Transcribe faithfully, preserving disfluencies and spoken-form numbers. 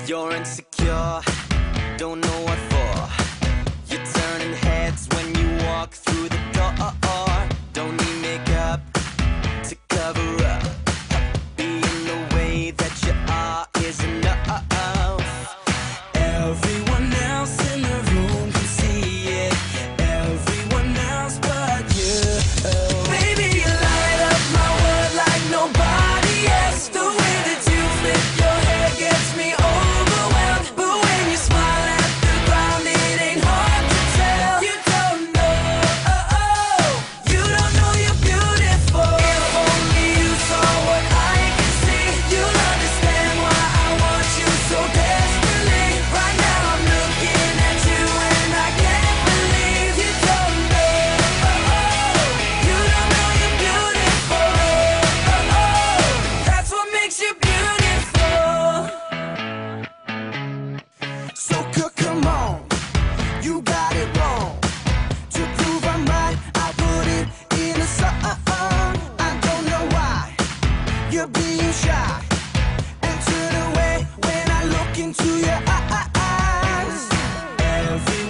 You're insecure, don't know what for. You're turning heads when you walk through the door. Don't need makeup to cover up. Being the way that you are is enough. Everyone else in the room can see it. Everyone else but you. Baby, you light up my world like nobody else. The way that you flip your hair gets me overwhelmed. But when you smile at the ground, it ain't hard to tell. You don't know, oh, oh, you don't know you're beautiful. If only you saw what I can see, you'll understand why I want you so desperately. Right now I'm looking at you and I can't believe you don't know, oh, oh, you don't know you're beautiful. Oh, oh, that's what makes you beautiful. So c- come on, you got it wrong. To prove I'm right, I put it in a song. I don't know why you're being shy and turn away when I look into your eyes. Every